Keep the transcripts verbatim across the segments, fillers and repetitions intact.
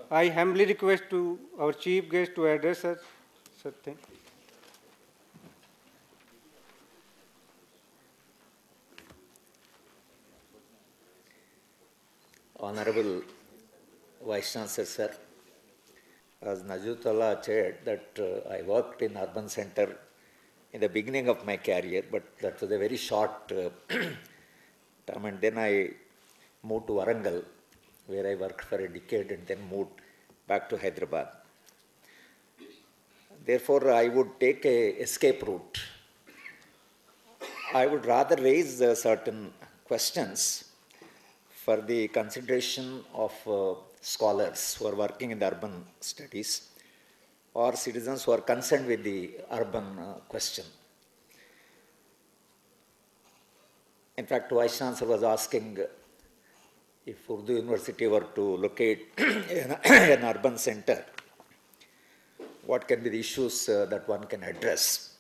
I humbly request to our chief guest to address us. Sir, thank you. Honorable Vice Chancellor, sir, as Najutullah said that uh, I worked in urban center in the beginning of my career, but that was a very short uh, term, and then I moved to Warangal, where I worked for a decade and then moved back to Hyderabad. Therefore, I would take a escape route. I would rather raise uh, certain questions for the consideration of uh, scholars who are working in the urban studies or citizens who are concerned with the urban uh, question. In fact, Vice Chancellor was asking if Urdu University were to locate an, an urban center, what can be the issues uh, that one can address.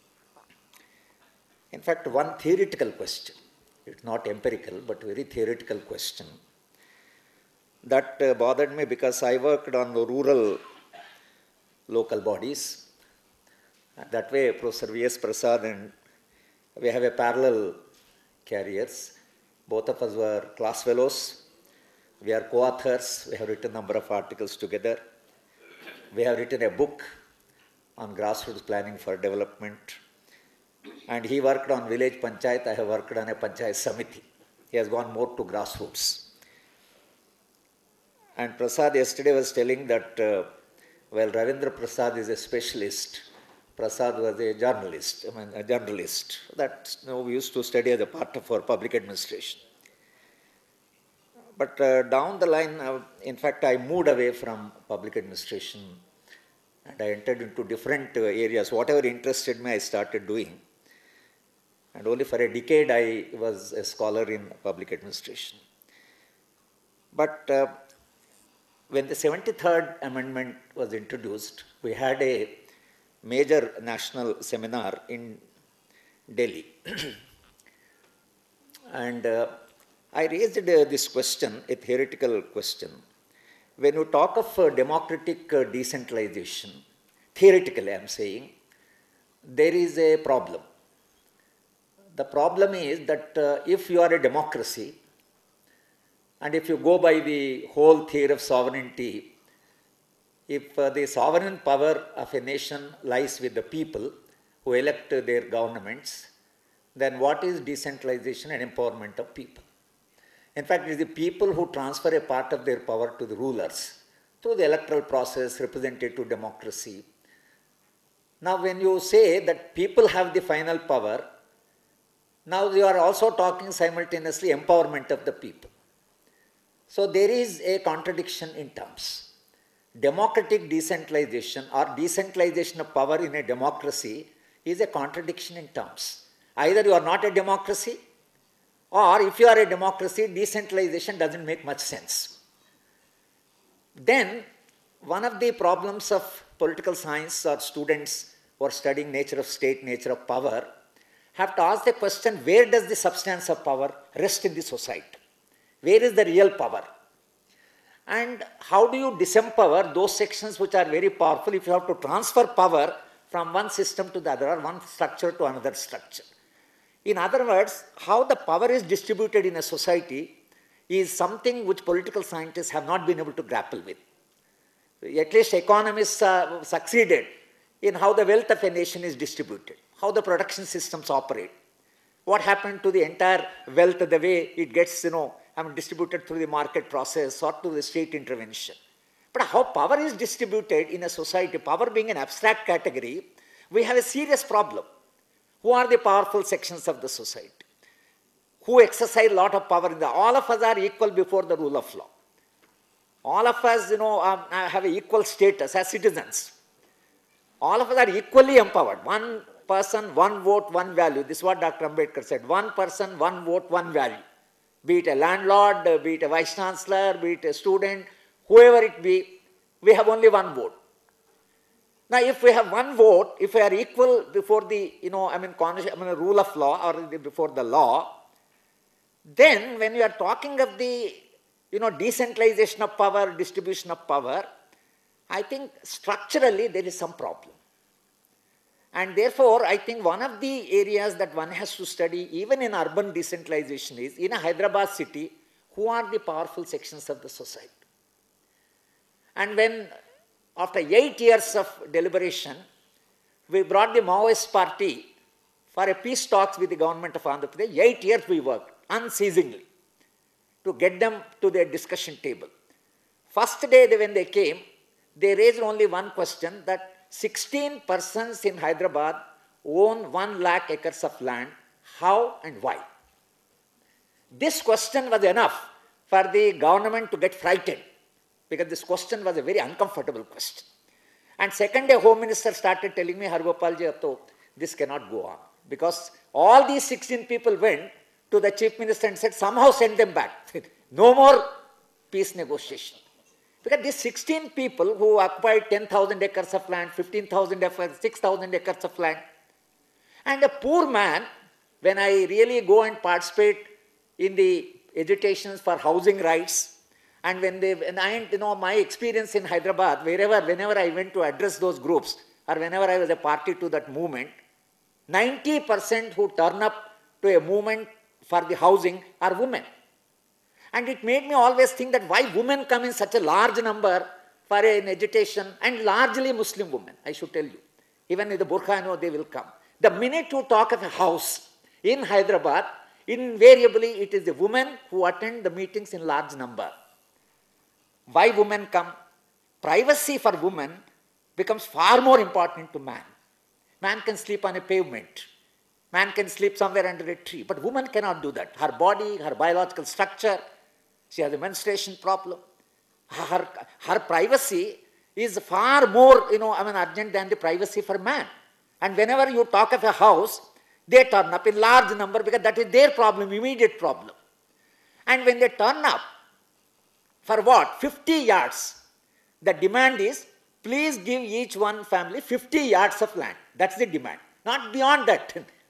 In fact, one theoretical question, it's not empirical, but very theoretical question that uh, bothered me because I worked on rural local bodies. That way, Professor V S Prasad and we have a parallel careers. Both of us were class fellows. We are co-authors. We have written a number of articles together. We have written a book on grassroots planning for development. And he worked on village panchayat. I have worked on a panchayat samiti. He has gone more to grassroots. And Prasad yesterday was telling that, uh, well, Ravindra Prasad is a specialist. Prasad was a journalist, I mean, a journalist. That you know, we used to study as a part of our public administration. But uh, down the line, uh, in fact, I moved away from public administration and I entered into different uh, areas. Whatever interested me, I started doing. And only for a decade, I was a scholar in public administration. But uh, when the seventy-third Amendment was introduced, we had a major national seminar in Delhi. And uh, I raised uh, this question, a theoretical question. When you talk of uh, democratic uh, decentralization, theoretically I am saying, there is a problem. The problem is that uh, if you are a democracy, and if you go by the whole theory of sovereignty, if uh, the sovereign power of a nation lies with the people who elect uh, their governments, then what is decentralization and empowerment of people? In fact, it is the people who transfer a part of their power to the rulers through the electoral process, representative democracy. Now, when you say that people have the final power, now you are also talking simultaneously empowerment of the people. So there is a contradiction in terms. Democratic decentralization or decentralization of power in a democracy is a contradiction in terms. Either you are not a democracy, or if you are a democracy, decentralization doesn't make much sense. Then, one of the problems of political science or students who are studying nature of state, nature of power, have to ask the question, where does the substance of power rest in the society? Where is the real power? And how do you disempower those sections which are very powerful if you have to transfer power from one system to the other or one structure to another structure? In other words, how the power is distributed in a society is something which political scientists have not been able to grapple with. At least economists uh, succeeded in how the wealth of a nation is distributed, how the production systems operate, what happened to the entire wealth, the way it gets, you know, I mean, distributed through the market process or to the state intervention. But how power is distributed in a society, power being an abstract category, we have a serious problem. Who are the powerful sections of the society? Who exercise a lot of power in the, all of us are equal before the rule of law. All of us, you know, um, have an equal status as citizens. All of us are equally empowered. One person, one vote, one value. This is what Doctor Ambedkar said. One person, one vote, one value. Be it a landlord, be it a vice chancellor, be it a student, whoever it be, we have only one vote. Now, if we have one vote, if we are equal before the, you know, I mean, I mean, rule of law or before the law, then when we are talking of the you know, decentralization of power, distribution of power, I think structurally there is some problem. And therefore, I think one of the areas that one has to study, even in urban decentralization, is in a Hyderabad city, who are the powerful sections of the society. And when, after eight years of deliberation, we brought the Maoist party for a peace talks with the government of Andhra Pradesh, eight years we worked unceasingly to get them to their discussion table. First day they, when they came, they raised only one question, that sixteen persons in Hyderabad own one lakh acres of land. How and why? This question was enough for the government to get frightened, because this question was a very uncomfortable question. And second day, Home Minister started telling me, Haragopal ji, this cannot go on. Because all these sixteen people went to the Chief Minister and said, somehow send them back. No more peace negotiation. Because these sixteen people who occupied ten thousand acres of land, fifteen thousand acres, six thousand acres of land, and a poor man, when I really go and participate in the agitations for housing rights, and when they, and I, you know, my experience in Hyderabad, wherever, whenever I went to address those groups, or whenever I was a party to that movement, ninety percent who turn up to a movement for the housing are women. And it made me always think that why women come in such a large number for an agitation, and largely Muslim women, I should tell you. Even with the burqa, I know they will come. The minute you talk of a house in Hyderabad, invariably it is the women who attend the meetings in large number. Why women come? Privacy for women becomes far more important to man. Man can sleep on a pavement. Man can sleep somewhere under a tree. But woman cannot do that. Her body, her biological structure, she has a menstruation problem. Her, her privacy is far more, you know, I mean, urgent than the privacy for man. And whenever you talk of a house, they turn up in large number because that is their problem, immediate problem. And when they turn up, for what? fifty yards. The demand is, please give each one family fifty yards of land. That's the demand. Not beyond that.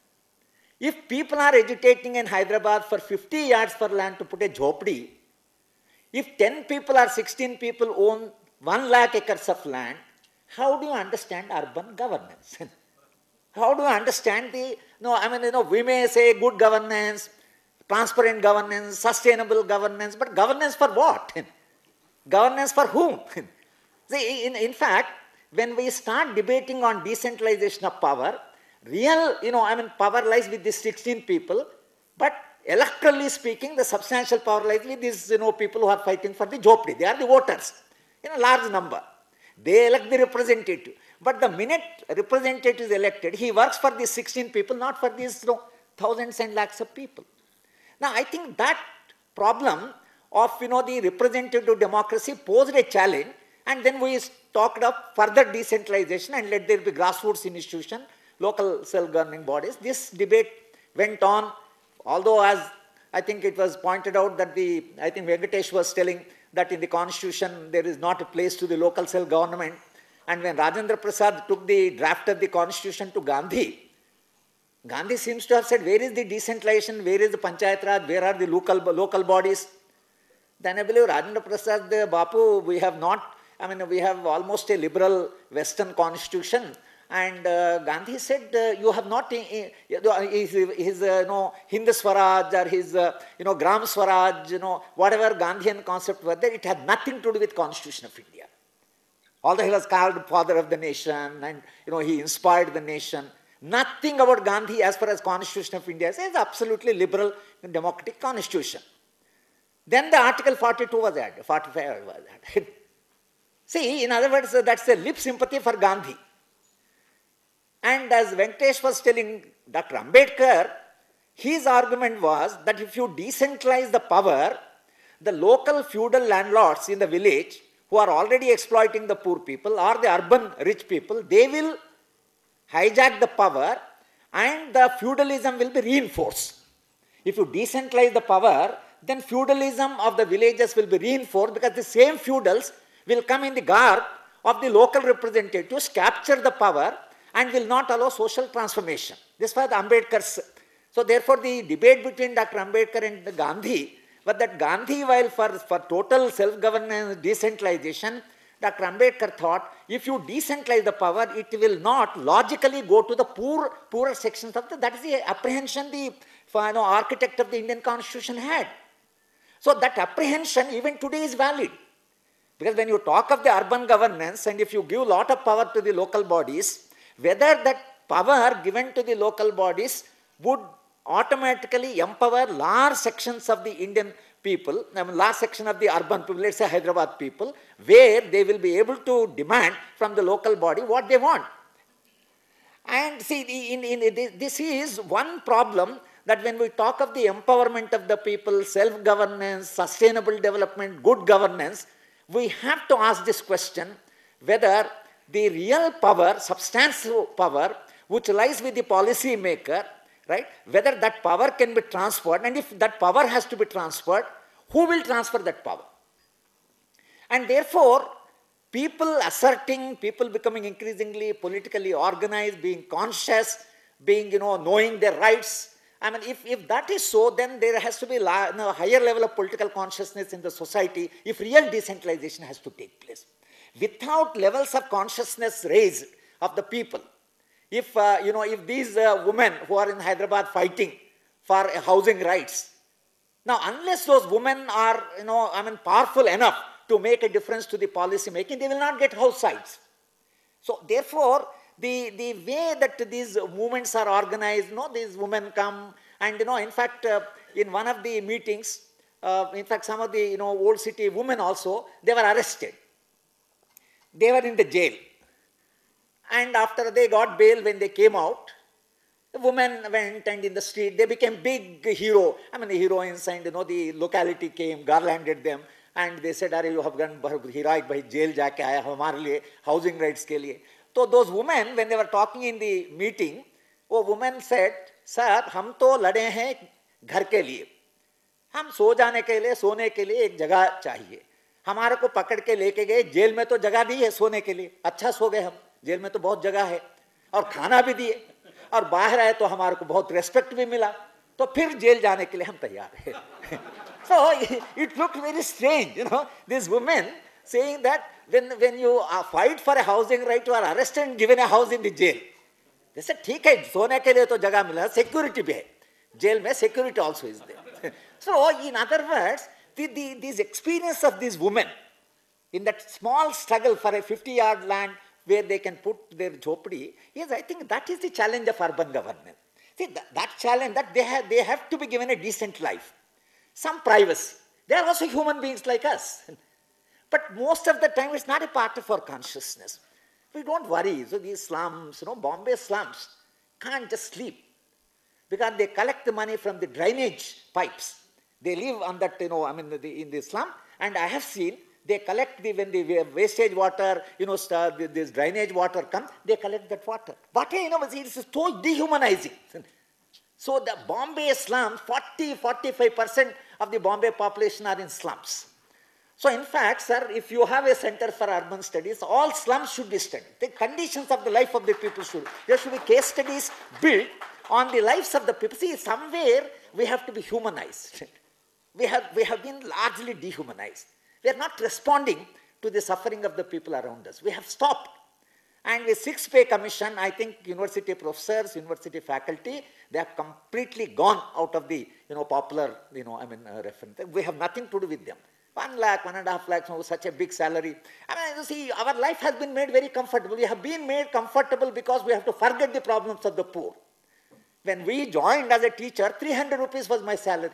If people are agitating in Hyderabad for fifty yards for land to put a jhopdi, if ten people or sixteen people own one lakh acres of land, how do you understand urban governance? How do you understand the, no, I mean, you know, we may say good governance, transparent governance, sustainable governance, but governance for what? Governance for whom? See, in, in fact, when we start debating on decentralization of power, real, you know, I mean, power lies with these sixteen people, but electorally speaking, the substantial power lies with these, you know, people who are fighting for the jhopdi. They are the voters in a large number. They elect the representative. But the minute representative is elected, he works for these sixteen people, not for these, you know, thousands and lakhs of people. Now, I think that problem of, you know, the representative democracy posed a challenge, and then we talked of further decentralization and let there be grassroots institution, local self-governing bodies. This debate went on, although as I think it was pointed out that the, I think Venkatesh was telling that in the constitution there is not a place to the local self-government. And when Rajendra Prasad took the draft of the constitution to Gandhi, Gandhi seems to have said, where is the decentralization, where is the Panchayat Raj, where are the local, local bodies? Then I believe Rajendra Prasad, the Bapu, we have not, I mean, we have almost a liberal Western constitution. And uh, Gandhi said, uh, you have not, uh, his, his uh, you know, Hind Swaraj or his, uh, you know, Gram Swaraj, you know, whatever Gandhian concept was there, it had nothing to do with Constitution of India. Although he was called father of the nation and, you know, he inspired the nation. Nothing about Gandhi as far as Constitution of India says, absolutely liberal and democratic constitution. Then the Article forty-two was added, forty-five was added. See, in other words, that's a lip sympathy for Gandhi. And as Venkatesh was telling Doctor Ambedkar, his argument was that if you decentralize the power, the local feudal landlords in the village who are already exploiting the poor people or the urban rich people, they will hijack the power and the feudalism will be reinforced. If you decentralize the power, then feudalism of the villages will be reinforced because the same feudals will come in the garb of the local representatives, capture the power and will not allow social transformation. This was Ambedkar's. So therefore the debate between Doctor Ambedkar and Gandhi But that Gandhi, while for, for total self-governance, decentralization, Doctor Ambedkar thought, if you decentralize the power, it will not logically go to the poor, poorer sections of the, that is the apprehension the you know, architect of the Indian Constitution had. So that apprehension even today is valid. Because when you talk of the urban governance, and if you give a lot of power to the local bodies, whether that power given to the local bodies would automatically empower large sections of the Indian people, I mean large section of the urban people, let's say Hyderabad people, where they will be able to demand from the local body what they want. And see, in, in, in, this is one problem, that when we talk of the empowerment of the people, self-governance, sustainable development, good governance, we have to ask this question, whether the real power, substantive power, which lies with the policy maker, right, whether that power can be transferred, and if that power has to be transferred, who will transfer that power? And therefore, people asserting, people becoming increasingly politically organized, being conscious, being, you know, knowing their rights. I mean, if, if that is so, then there has to be a you know, higher level of political consciousness in the society if real decentralization has to take place. Without levels of consciousness raised of the people, if, uh, you know, if these uh, women who are in Hyderabad fighting for uh, housing rights, now unless those women are, you know, I mean, powerful enough to make a difference to the policy making, they will not get house sites. So therefore, the, the way that these movements are organized, you know, these women come and, you know, in fact, uh, in one of the meetings, uh, in fact, some of the, you know, old city women also, they were arrested. They were in the jail. And after they got bail, when they came out, the women went and in the street, they became big hero. I mean, the heroines and, you know, the locality came, garlanded them. And they said, "Are you have gone heroic by jail jaake aaya hamare liye housing rights ke liye." So those women, when they were talking in the meeting, वो women said, "Sir, हम तो लड़े हैं घर के लिए, हम सो जाने के लिए, सोने के लिए एक जगह चाहिए. हमारे को पकड़ के लेके गए, जेल में तो जगह दी है सोने के लिए, अच्छा सो गए हम, जेल में तो बहुत जगह है, और खाना भी दिए, और बाहर आए तो हमारे को बहुत रेस्पेक्ट भी मिला, तो फिर जेल जाने के लिए हम तैयार हैं." So it looked very strange, you know, these women saying that when, when you fight for a housing right, you are arrested and given a house in the jail. They said, ठीक है, सोने के लिए तो जगह मिला, security भी है, jail में security also is there. So in other words, the, the, this experience of these women in that small struggle for a fifty yard land where they can put their jhopadi, yes, I think that is the challenge of urban governance. See, that, that challenge, that they have, they have to be given a decent life. Some privacy. They are also human beings like us. But most of the time, it's not a part of our consciousness. We don't worry. So these slums, you know, Bombay slums, can't just sleep. Because they collect the money from the drainage pipes. They live on that, you know, I mean, the, in the slum. And I have seen, they collect the, when the wastage water, you know, this drainage water comes, they collect that water. But, you know, it's so dehumanizing. So the Bombay slums, forty to forty-five percent of the Bombay population are in slums. So in fact, sir, if you have a center for urban studies, all slums should be studied. The conditions of the life of the people should, there should be case studies built on the lives of the people. See, somewhere we have to be humanized. We have, we have been largely dehumanized. We are not responding to the suffering of the people around us. We have stopped. And with six pay commission, I think university professors, university faculty, they have completely gone out of the, you know, popular, you know, I mean, uh, reference. We have nothing to do with them. One lakh, one and a half lakhs, oh, such a big salary. I mean, you see, our life has been made very comfortable. We have been made comfortable because we have to forget the problems of the poor. When we joined as a teacher, three hundred rupees was my salary.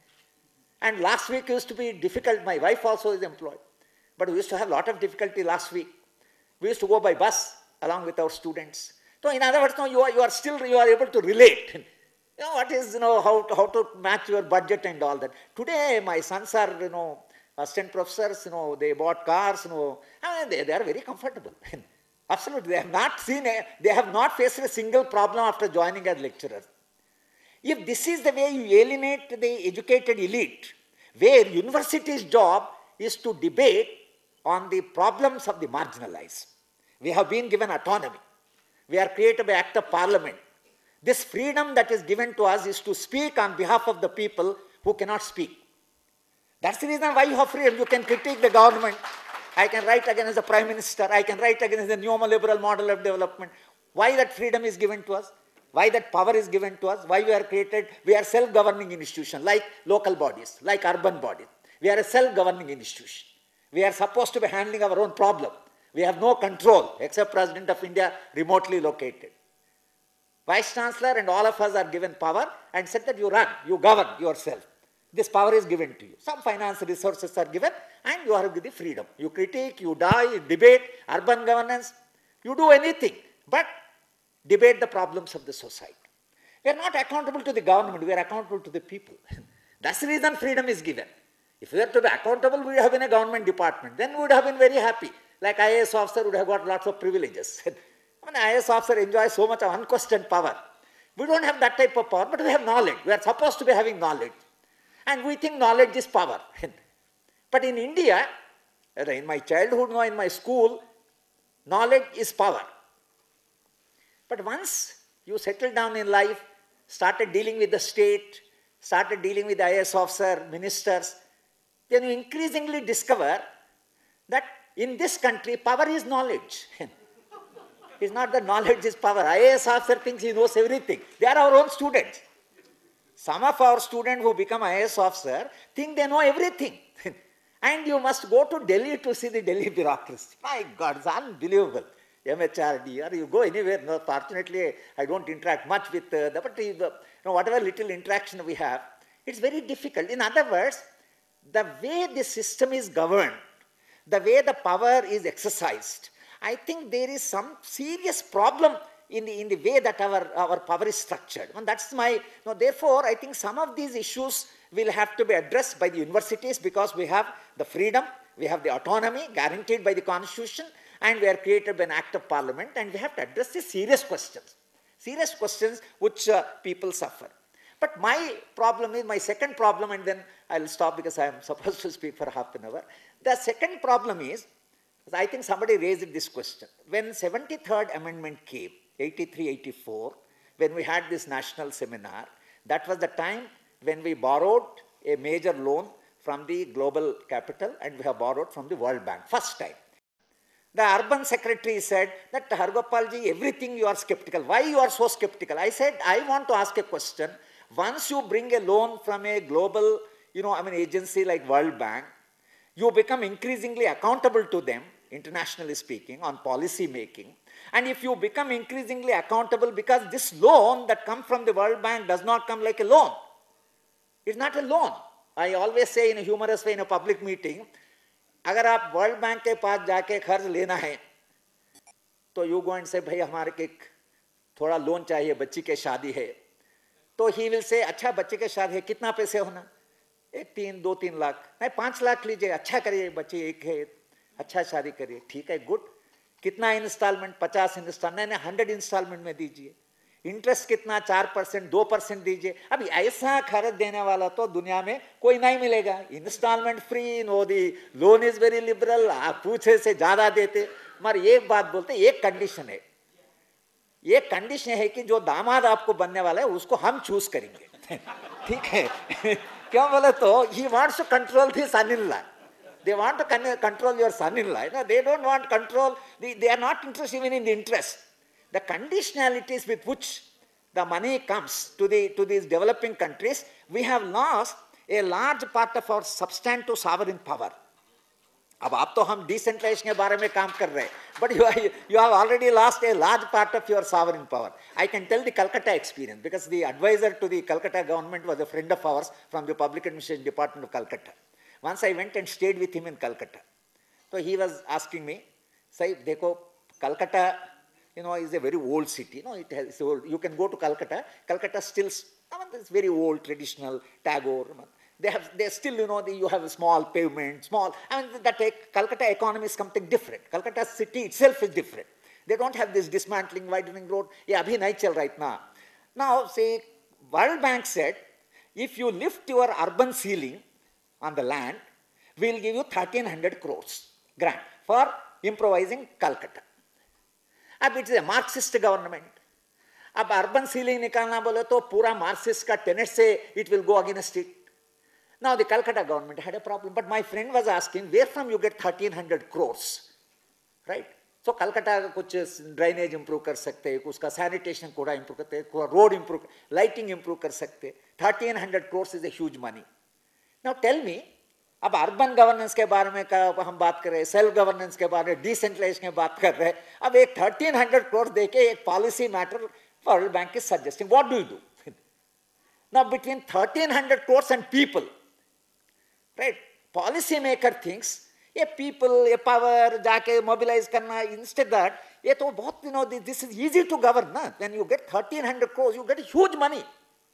And last week used to be difficult. My wife also is employed. But we used to have a lot of difficulty last week. We used to go by bus along with our students. So in other words, no, you are, you are still, you are able to relate. You know, what is, you know, how, how to match your budget and all that. Today, my sons are, you know, assistant professors, you know, they bought cars, you know, and they, they are very comfortable. Absolutely, they have not seen, a, they have not faced a single problem after joining as lecturers. If this is the way you alienate the educated elite, where university's job is to debate on the problems of the marginalized. We have been given autonomy. We are created by act of parliament. This freedom that is given to us is to speak on behalf of the people who cannot speak. That's the reason why you have freedom. You can critique the government. I can write against the Prime Minister. I can write against the neoliberal model of development. Why that freedom is given to us? Why that power is given to us? Why we are created? We are self-governing institution, like local bodies, like urban bodies. We are a self-governing institution. We are supposed to be handling our own problem. We have no control, except President of India, remotely located. Vice Chancellor and all of us are given power and said that you run, you govern yourself. This power is given to you. Some finance resources are given and you have the freedom. You critique, you die, you debate, urban governance, you do anything, but debate the problems of the society. We are not accountable to the government, we are accountable to the people. That's the reason freedom is given. If we were to be accountable, we would have been a government department. Then we would have been very happy. Like I A S officer would have got lots of privileges. I mean, I A S officer enjoys so much of unquestioned power. We don't have that type of power, but we have knowledge. We are supposed to be having knowledge. And we think knowledge is power. But in India, in my childhood, no, in my school, knowledge is power. But once you settle down in life, started dealing with the state, started dealing with the I A S officer, ministers, then you increasingly discover that in this country, power is knowledge. It's not that knowledge is power. I A S officer thinks he knows everything. They are our own students. Some of our students who become I A S officer think they know everything. And you must go to Delhi to see the Delhi bureaucracy. My God, it's unbelievable. M H R D, or you go anywhere. No, fortunately, I don't interact much with uh, the, but you know, whatever little interaction we have, it's very difficult. In other words, the way the system is governed, the way the power is exercised, I think there is some serious problem in the, in the way that our, our power is structured. And that's my, no, therefore, I think some of these issues will have to be addressed by the universities because we have the freedom, we have the autonomy guaranteed by the constitution, and we are created by an act of parliament, and we have to address these serious questions, serious questions which uh, people suffer. But my problem is, my second problem, and then I'll stop because I am supposed to speak for half an hour. The second problem is, I think somebody raised this question. When seventy-third Amendment came, eighty-three eighty-four, when we had this national seminar, that was the time when we borrowed a major loan from the global capital and we have borrowed from the World Bank, first time. The urban secretary said that, Haragopalji, everything you are skeptical. Why you are so skeptical? I said, I want to ask a question. Once you bring a loan from a global, you know, I mean, agency like World Bank, you become increasingly accountable to them, internationally speaking, on policy making. And if you become increasingly accountable, because this loan that comes from the World Bank does not come like a loan. It's not a loan. I always say in a humorous way in a public meeting, अगर आप world bank के पास जाके कर्ज लेना है तो you go and से भाई हमारे के थोड़ा लोन चाहिए, बच्ची के शादी है, तो ही विल से अच्छा बच्चे के शादी है, कितना पैसे होना, एक तीन दो तीन लाख, नहीं पाँच लाख लीजिए, अच्छा करिए, बच्ची एक है, अच्छा शादी करिए, ठीक है, गुड, कितना इंस्टॉलमेंट, पचास इंस्टॉलमेंट, नहीं हंड्रेड इंस्टॉलमेंट में दीजिए, इंटरेस्ट कितना, चार परसेंट दो परसेंट दीजिए. अभी ऐसा खर्च देने वाला तो दुनिया में कोई नहीं मिलेगा. Instalment free, no the loan is very liberal, आप पूछे से ज्यादा देते. मगर एक बात बोलते, एक कंडीशन है, एक कंडीशन है कि जो दामाद आपको बनने वाला है उसको हम चूज करेंगे. ठीक है. क्या बोले तो he wants to control the son in law. They want to control your son-in-law. No, they don't want control. They, they are not interested even in the interest. The conditionalities with which the money comes to, the, to these developing countries, we have lost a large part of our substantive sovereign power. अब आप तो हम decentralization के बारे में काम कर रहे हैं, but you, are, you have already lost a large part of your sovereign power. I can tell the Calcutta experience because the advisor to the Calcutta government was a friend of ours from the Public Administration Department of Calcutta. Once I went and stayed with him in Calcutta. So he was asking me, say, dekho, Calcutta, you know, is a very old city. You know, it has, old. You can go to Calcutta. Calcutta still, I mean, it's very old, traditional, Tagore. They have, they still, you know, the, you have a small pavement, small. I mean, that Calcutta economy is something different. Calcutta city itself is different. They don't have this dismantling, widening road. Yeah, abhi nahi chal right now. Now, say, World Bank said, if you lift your urban ceiling on the land, we will give you thirteen hundred crores grant for improvising Calcutta. Ab it is a Marxist government. Ab urban ceiling nikalna bole to pura Marxist ka tenet se it will go against it. Now the Calcutta government had a problem, but my friend was asking, where from you get thirteen hundred crores, right? So Calcutta कुछ drainage improve कर सकते हैं, उसका sanitation कोड़ा improve करते हैं, कोड़ा road improve, lighting improve कर सकते हैं. thirteen hundred crores is a huge money. Now tell me, अब अर्बन गवर्नेंस के बारे में का हम बात कर रहे हैं, सेल्फ गवर्नेंस के बारे में, डिसेंट्रलाइजेशन के बात कर रहे हैं, अब एक thirteen hundred crores देके एक policy matter World Bank is suggesting, what do you do? Now between thirteen hundred crores and people, right? Policy maker thinks ये पीपल ये पावर जाके मोबिलाइज करना, इंस्टेड दैट ये तो बहुत, you know, this is easy to govern ना. When you get thirteen hundred crores you get a huge money.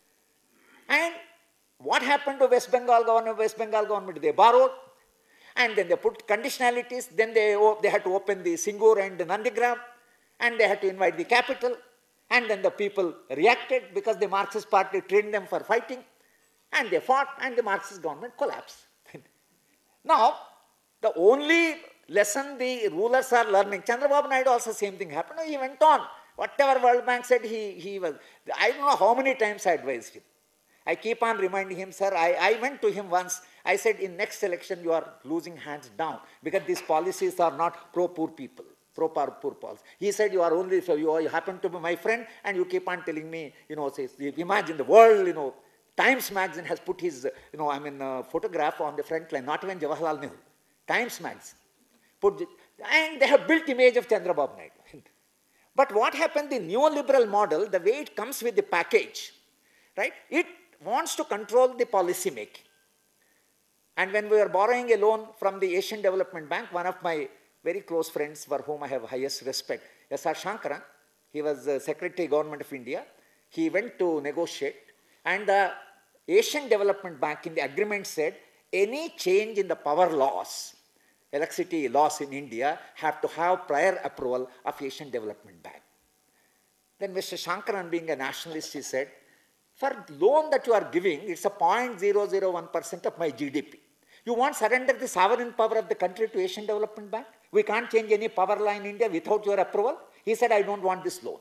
And what happened to West Bengal government? West Bengal government, they borrowed, and then they put conditionalities, then they, they had to open the Singur and the Nandigram, and they had to invite the capital, and then the people reacted because the Marxist party trained them for fighting, and they fought, and the Marxist government collapsed. Now, the only lesson the rulers are learning, Chandrababu Naidu also same thing happened, he went on. Whatever World Bank said, he, he was, I don't know how many times I advised him. I keep on reminding him, sir, I, I went to him once, I said, in next election you are losing hands down because these policies are not pro-poor people, pro-poor policies. He said, you are only, so you, are, you happen to be my friend and you keep on telling me, you know, say, imagine the world, you know, Times magazine has put his, you know, I mean, uh, photograph on the front line, not even Jawaharlal Nehru, Times magazine. Put the, and they have built image of Chandrababu Naidu. But what happened, the neoliberal model, the way it comes with the package, right, it wants to control the policy making. And when we were borrowing a loan from the Asian Development Bank, one of my very close friends for whom I have highest respect, S R Shankaran, he was the Secretary Government of India, he went to negotiate, and the Asian Development Bank in the agreement said, any change in the power laws, electricity laws in India have to have prior approval of Asian Development Bank. Then Mister Shankaran, being a nationalist, he said, for loan that you are giving, it's a zero point zero zero one percent of my G D P. You want to surrender the sovereign power of the country to Asian Development Bank? We can't change any power law in India without your approval? He said, I don't want this loan.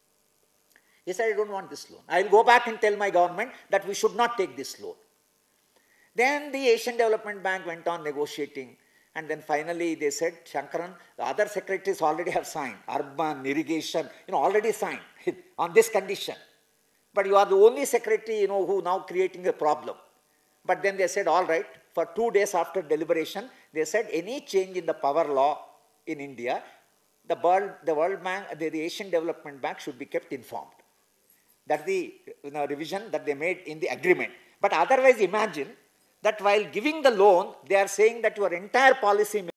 He said, I don't want this loan. I will go back and tell my government that we should not take this loan. Then the Asian Development Bank went on negotiating. And then finally they said, Shankaran, the other secretaries already have signed, urban, irrigation, you know, already signed on this condition. But you are the only secretary, you know, who now creating a problem. But then they said, all right, for two days after deliberation, they said any change in the power law in India, the World, the World Bank, the, the Asian Development Bank should be kept informed. That's the, you know, revision that they made in the agreement. But otherwise, imagine that while giving the loan, they are saying that your entire policy